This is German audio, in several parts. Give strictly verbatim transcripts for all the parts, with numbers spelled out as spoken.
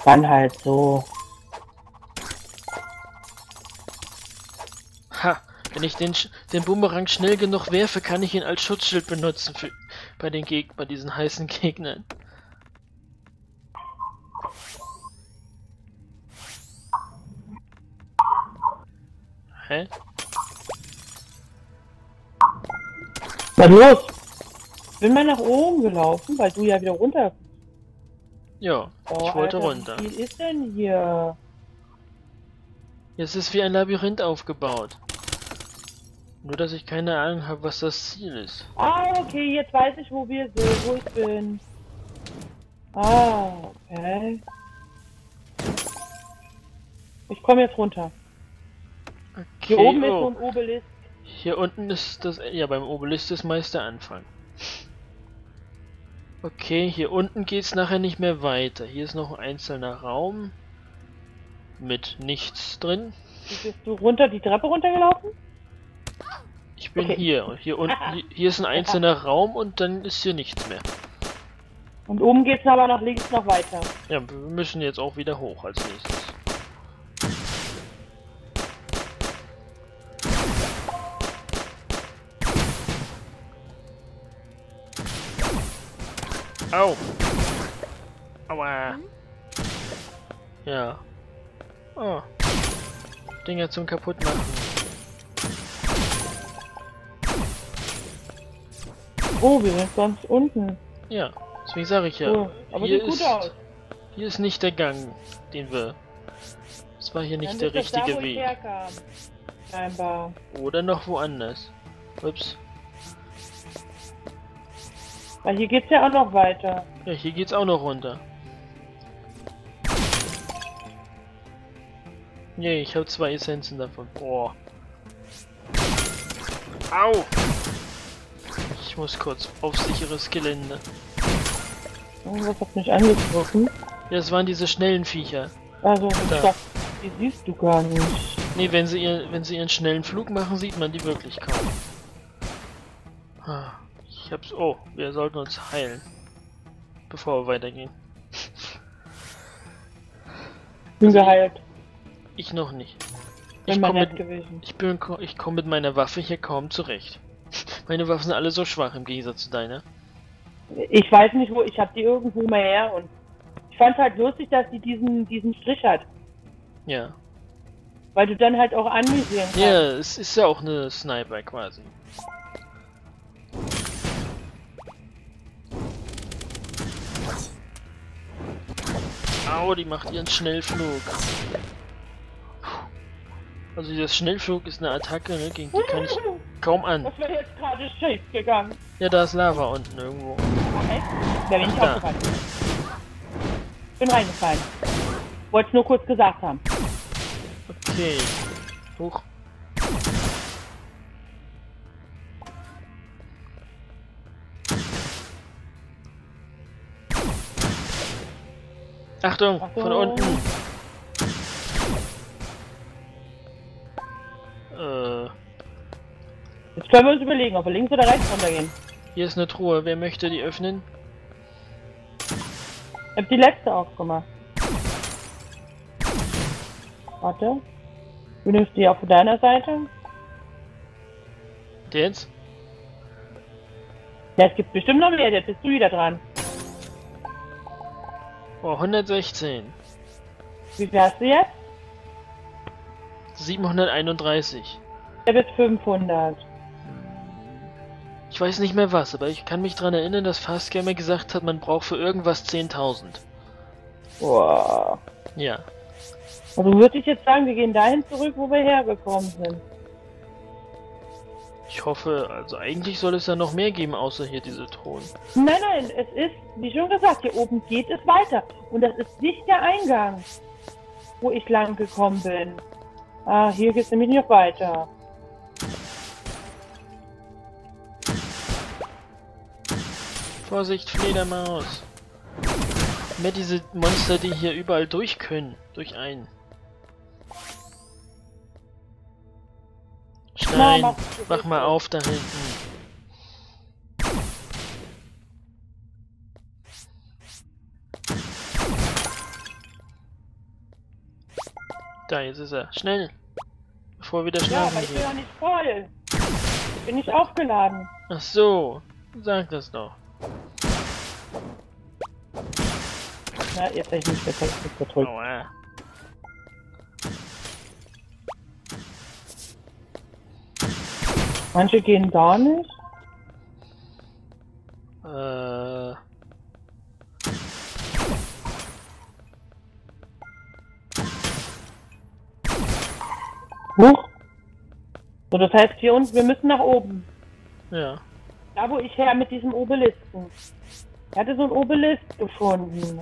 Dann halt so. Ha, wenn ich den, den Bumerang schnell genug werfe, kann ich ihn als Schutzschild benutzen für, bei den Geg bei diesen heißen Gegnern. Hä? Was los? Ich bin mal nach oben gelaufen, weil du ja wieder runter. Ja, Oh, ich wollte Alter, runter. Wie viel ist denn hier? Jetzt ist wie ein Labyrinth aufgebaut. Nur, dass ich keine Ahnung habe, was das Ziel ist. Ah, okay, jetzt weiß ich, wo wir sind, wo ich bin. Ah, okay. Ich komme jetzt runter. Okay, Hier oben oh. ist so ein Obelisk. Hier unten ist das... Ja, beim Obelisk ist meist der Anfang. Okay, hier unten geht's nachher nicht mehr weiter. Hier ist noch ein einzelner Raum. Mit nichts drin. Wie bist du runter, die Treppe runtergelaufen? Ich bin Okay. hier. Und hier unten... Hier, hier ist ein einzelner Raum und dann ist hier nichts mehr. Und oben geht's aber nach links noch weiter. Ja, wir müssen jetzt auch wieder hoch als nächstes. Au! Aua! Ja. Oh. Dinger zum Kaputtmachen. Oh, wir sind ganz unten. Ja, deswegen sage ich ja. Oh, aber hier sieht gut ist, aus. Hier ist nicht der Gang, den wir... Das war hier nicht Dann der ist das richtige da, wo ich Weg. herkam. Scheinbar. Oder noch woanders. Ups. Weil hier geht's ja auch noch weiter. Ja, hier geht's auch noch runter. Nee, ich habe zwei Essenzen davon. Boah. Au! Ich muss kurz auf sicheres Gelände. Irgendwas hat mich angegriffen. Ja, das waren diese schnellen Viecher. Also, Da. ich dachte, die siehst du gar nicht. Nee, wenn sie, ihr, wenn sie ihren schnellen Flug machen, sieht man die wirklich kaum. Ah, ich hab's... Oh, wir sollten uns heilen. Bevor wir weitergehen. Bin geheilt. Ich noch nicht. Bin Ich mal komme nett mit, gewesen. ich bin, ich komm mit meiner Waffe hier kaum zurecht. Meine Waffen sind alle so schwach im Gegensatz zu deiner. Ich weiß nicht wo, ich hab die irgendwo mal her und ich fand halt lustig, dass die diesen, diesen Strich hat. Ja. Weil du dann halt auch anvisieren kannst. Ja, es ist ja auch eine Sniper quasi. Au, die macht ihren Schnellflug. Also dieser Schnellflug ist eine Attacke, ne, gegen die kann ich kaum an. Das wäre jetzt gerade schief gegangen. Ja, da ist Lava unten irgendwo. Echt? Da bin ich Ach, da. aufgefallen. Bin reingefallen. Wollt's nur kurz gesagt haben. Okay. Hoch. Achtung, von Achtung. unten. Äh, Jetzt können wir uns überlegen, ob wir links oder rechts runtergehen. hier ist eine Truhe. Wer möchte die öffnen? Ich hab die letzte aufgemacht. Warte. Du nimmst die auf deiner Seite. Jetzt? Ja, es gibt bestimmt noch mehr, jetzt bist du wieder dran. Oh, hundertsechzehn. Wie viel hast du jetzt? siebenhunderteinunddreißig. Ich hab jetzt fünfhundert. Ich weiß nicht mehr was, aber ich kann mich daran erinnern, dass Fastgamer gesagt hat, man braucht für irgendwas zehntausend. Boah. Ja. Also würde ich jetzt sagen, wir gehen dahin zurück, wo wir hergekommen sind. Ich hoffe, also eigentlich soll es ja noch mehr geben, außer hier diese Thron. Nein, nein, es ist, wie schon gesagt, hier oben geht es weiter. Und das ist nicht der Eingang, wo ich lang gekommen bin. Ah, hier geht es nämlich noch weiter. Vorsicht, Fledermaus! Mehr diese Monster, die hier überall durch können. Durch einen. Stein, Na, mach- mach mal auf da hinten. Da, jetzt ist er. Schnell! Bevor wir wieder Ja, schlafen aber ich bin gehen. ja nicht voll. Bin nicht aufgeladen. Ach so. Sag das doch. Na, jetzt habe ich mich nicht gedrückt. Aua. Manche gehen gar nicht. Äh. Huch. So, das heißt hier unten, wir müssen nach oben. Ja. Da, wo ich her mit diesem Obelisken. Er hatte so einen Obelisk gefunden.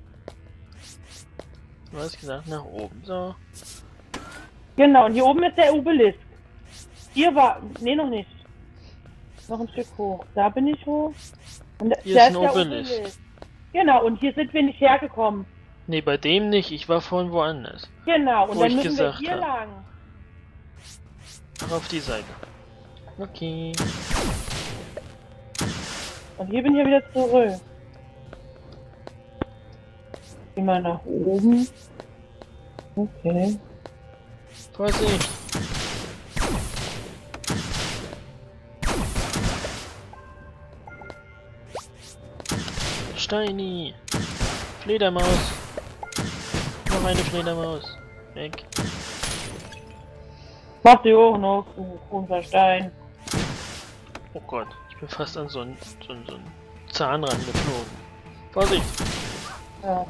Du hast gesagt, nach oben. So. Genau, und hier oben ist der Obelisk. Hier war, nee, noch nicht. Noch ein Stück hoch. Da bin ich hoch. Und Hier da ist ein der Obelisk. Genau, und hier sind wir nicht hergekommen. Nee, bei dem nicht. Ich war vorhin woanders. Genau, und Wo dann ich müssen wir gesagt hier hab. lang. Ach, auf die Seite. Okay. Und hier bin ich ja wieder zurück. Geh mal nach oben. Okay. Vorsicht! Steini! Fledermaus! Noch eine Fledermaus! Weg! Mach die hoch noch, du unser Stein. Oh Gott, ich bin fast an so einen so einen- so einen Zahn rangeflogen. Vorsicht! Ja.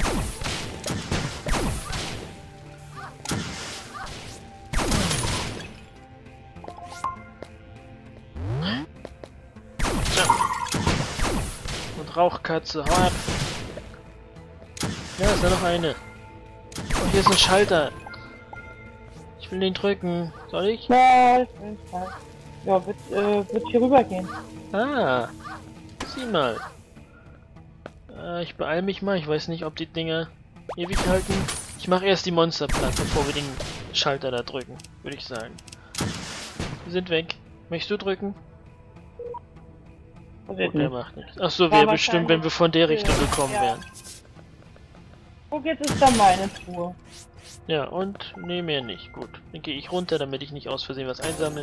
Und Rauchkatze, hau ab! Ja, ist da noch eine. Und hier ist ein Schalter. Ich will den drücken. Soll ich? Ja, ich bin frei. Ja, wird, äh, wird hier rüber gehen. Ah, sieh mal. Äh, ich beeil mich mal. Ich weiß nicht, ob die Dinger ewig halten. Ich mache erst die Monster platt, bevor wir den Schalter da drücken, würde ich sagen. Die sind weg. Möchtest du drücken? Das ist Der nicht. macht nichts. Ach so, War wäre bestimmt, wenn wir von der wahrscheinlich- Richtung gekommen ja. wären. Guck, jetzt ist da meine Truhe. Ja, und nee, mehr nicht. Gut. Dann gehe ich runter, damit ich nicht aus Versehen was einsammle.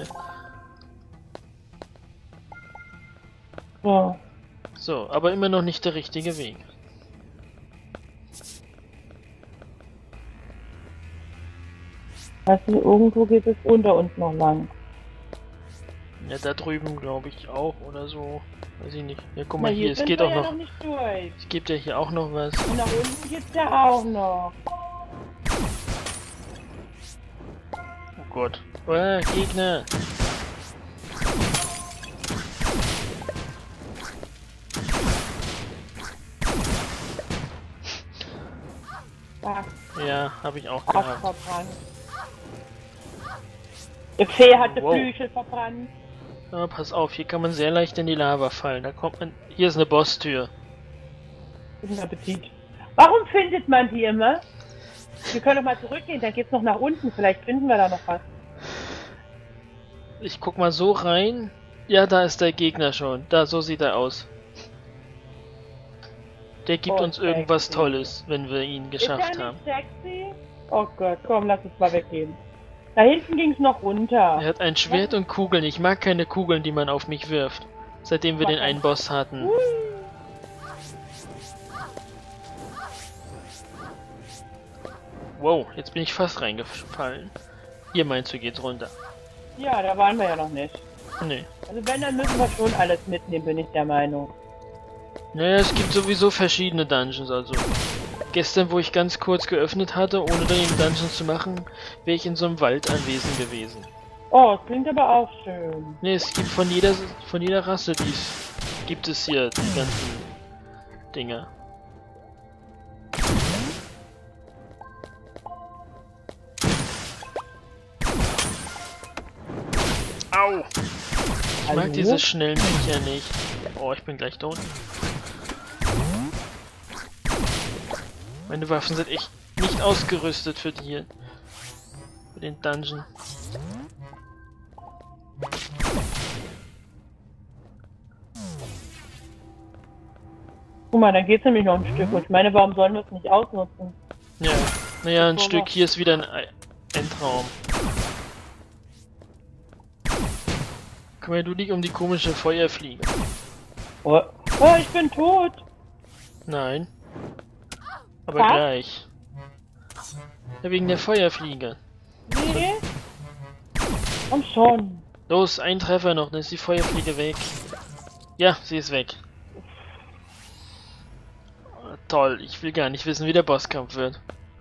So. So, aber immer noch nicht der richtige Weg. Weißt du, irgendwo geht es unter uns noch lang. Ja, da drüben glaube ich auch oder so. Weiß ich nicht. Ja, guck Na, mal hier, es sind geht wir auch ja noch. noch nicht durch. Es gibt ja hier auch noch was. Und nach unten geht's ja auch noch. Oh Gott. Oh, Gegner. Ah, Ja, habe ich auch Arsch gehabt. verbrannt. Der Fee hat die Wow. Flügel verbrannt. Ja, pass auf, hier kann man sehr leicht in die Lava fallen. Da kommt man. Hier ist eine Bosstür. Guten Appetit. Warum findet man die immer? Wir können doch mal zurückgehen, dann geht's noch nach unten. Vielleicht finden wir da noch was. Ich guck mal so rein. Ja, da ist der Gegner schon. Da, so sieht er aus. Der gibt Oh, uns irgendwas sexy. Tolles, wenn wir ihn geschafft ist der haben. nicht sexy? Oh Gott, komm, lass uns mal weggehen. Da hinten ging's noch runter. Er hat ein Schwert und Kugeln. Ich mag keine Kugeln, die man auf mich wirft. Seitdem wir den einen Boss hatten. Hui. Wow, jetzt bin ich fast reingefallen. Hier meinst du, geht's runter? Ja, da waren wir ja noch nicht. Nee. Also wenn, dann müssen wir schon alles mitnehmen, bin ich der Meinung. Naja, es gibt sowieso verschiedene Dungeons, also. Gestern, wo ich ganz kurz geöffnet hatte, ohne den Dungeon zu machen, wäre ich in so einem Wald anwesend gewesen. Oh, das klingt aber auch schön. Ne, es gibt von jeder von jeder Rasse dies gibt es hier die ganzen Dinger. Au! Ich mag Hallo? diese schnellen Viecher nicht. Oh, ich bin gleich tot. Meine Waffen sind echt nicht ausgerüstet für die hier. Für den Dungeon. Guck mal, dann geht's nämlich noch ein Stück. Und ich meine, warum sollen wir es nicht ausnutzen? Ja, naja, ein Bevor Stück wir- hier ist wieder ein, Ei- Endraum. Kümmere du dich um die komische Feuerfliege. Oh, oh ich bin tot. Nein. Aber Was? gleich. Ja, wegen der Feuerfliege. Nee. Komm schon. Los, ein Treffer noch, dann ist die Feuerfliege weg. Ja, sie ist weg. Oh, toll, ich will gar nicht wissen, wie der Bosskampf wird.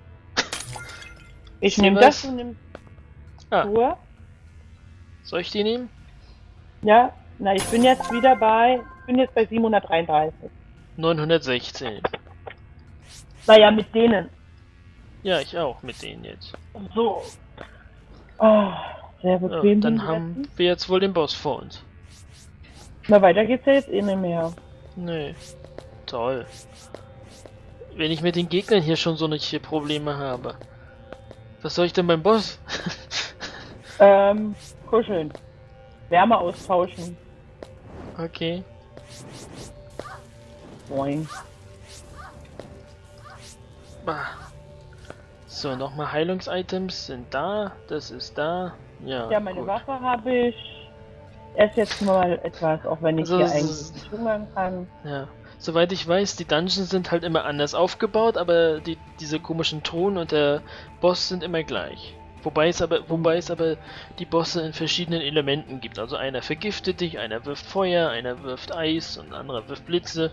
Ich Sie nehme was? das und nimm Ah, Ruhe. soll ich die nehmen? Ja, na ich bin jetzt wieder bei, ich bin jetzt bei siebenhundertdreiunddreißig. neunhundertsechzehn. Naja, mit denen. Ja, ich auch mit denen jetzt. So. Oh, sehr Ja, bequem. dann die haben letzten. wir jetzt wohl den Boss vor uns. Na, weiter geht's ja jetzt eh nicht mehr. Nee. Toll. Wenn ich mit den Gegnern hier schon so solche Probleme habe. Was soll ich denn beim Boss? Ähm, kuscheln. Wärme austauschen. Okay. Boing. Ah. So, nochmal Heilungsitems sind da. Das ist da. Ja, Ja, meine gut. Waffe habe ich. Erst jetzt mal etwas, auch wenn ich Also, hier das eigentlich ist- nicht hungern kann. Ja. Soweit ich weiß, die Dungeons sind halt immer anders aufgebaut, aber die, diese komischen Thron und der Boss sind immer gleich. Wobei es aber, wobei es aber die Bosse in verschiedenen Elementen gibt. Also einer vergiftet dich, einer wirft Feuer, einer wirft Eis und ein anderer wirft Blitze.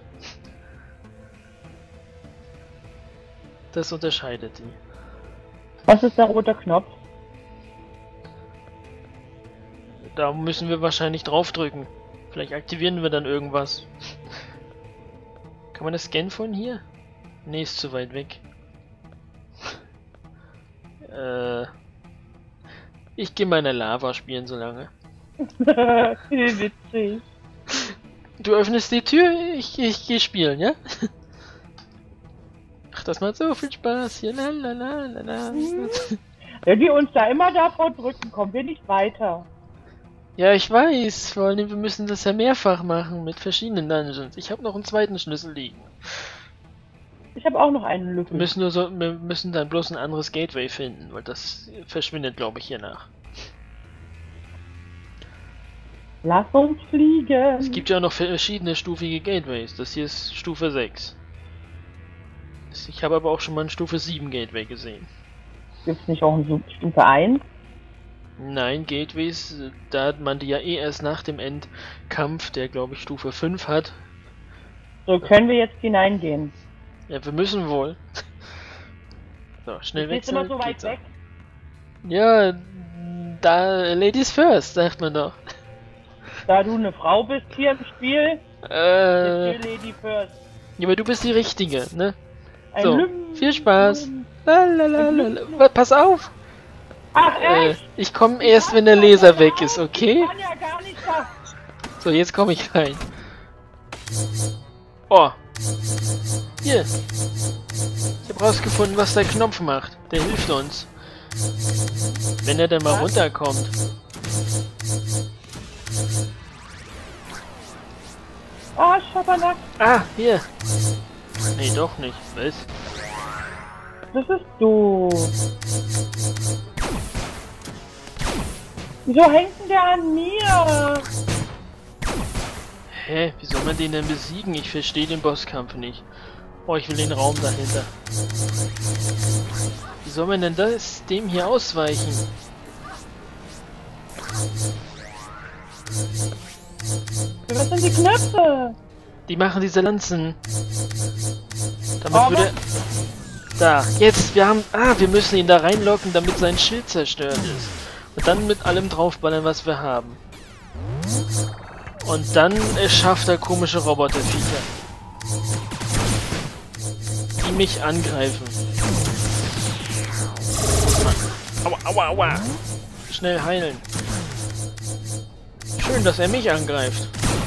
Das unterscheidet die. Was ist der rote Knopf? Da müssen wir wahrscheinlich draufdrücken. Vielleicht aktivieren wir dann irgendwas. Kann man das scannen von hier? Nee, ist zu weit weg. äh, ich gehe meine Lava spielen so lange. Wie witzig. Du öffnest die Tür, ich, ich gehe spielen, ja? Ach, das macht so viel Spaß hier. La, la, la, la, la. Wenn wir uns da immer davor drücken, kommen wir nicht weiter. Ja, ich weiß. Vor allem, wir müssen das ja mehrfach machen mit verschiedenen Dungeons. Ich habe noch einen zweiten Schlüssel liegen. Ich habe auch noch einen Wir Lücken. müssen nur so, wir müssen dann bloß ein anderes Gateway finden, weil das verschwindet, glaube ich, hier nach. Lass uns fliegen. Es gibt ja auch noch verschiedene stufige Gateways. Das hier ist Stufe sechs. Ich habe aber auch schon mal ein Stufe sieben Gateway gesehen. Gibt's nicht auch eine Stufe eins? Nein, Gateways, äh, da hat man die ja eh erst nach dem Endkampf, der glaube ich Stufe fünf hat. So, können wir jetzt hineingehen. Ja, wir müssen wohl. So, schnell Du bist wechseln. immer so weit geht's weg. auch. Ja, da Ladies first, sagt man doch. Da du eine Frau bist hier im Spiel, Äh, ist die Lady first. ja, aber du bist die Richtige, ne? Ein So, Lüm- viel Spaß. Lalalala. Pass auf! Ach Äh, echt? ich komme erst, wenn der Laser weg ist, okay? Ich kann ja gar nicht da. So, jetzt komme ich rein. Oh. Hier. Ich habe rausgefunden, was der Knopf macht. Der hilft uns. Wenn er denn mal Was? runterkommt. Oh, Schabernack. Ah, hier. Nee, doch nicht. Was? Das ist doof. Wieso hängt denn der an mir? Hä? Wie soll man den denn besiegen? Ich verstehe den Bosskampf nicht. Oh, ich will den Raum dahinter. Wie soll man denn das dem hier ausweichen? Was sind die Knöpfe? Die machen diese Lanzen. Damit Aber- würde... Da, jetzt, wir haben... Ah, wir müssen ihn da reinlocken, damit sein Schild zerstört ist. Und dann mit allem draufballern, was wir haben. Und dann erschafft er komische Roboterviecher. Die mich angreifen. Aua, aua, aua. Schnell heilen. Schön, dass er mich angreift.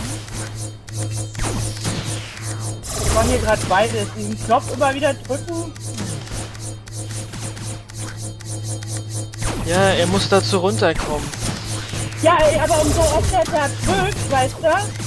Ich mache hier gerade beides. Diesen Knopf immer wieder drücken. Ja, er muss dazu runterkommen. Ja, ey, aber umso öfter er drückt, weißt du?